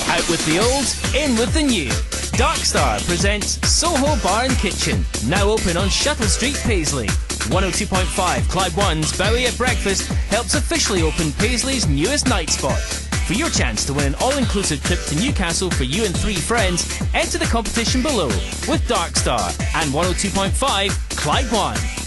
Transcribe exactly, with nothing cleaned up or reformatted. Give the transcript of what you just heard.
Out with the old, in with the new. Darkstar presents SOHO Bar and Kitchen, now open on Shuttle Street, Paisley. one oh two point five Clyde One's Bowie at Breakfast helps officially open Paisley's newest night spot. For your chance to win an all-inclusive trip to Newcastle for you and three friends, enter the competition below with Darkstar and one oh two point five Clyde One.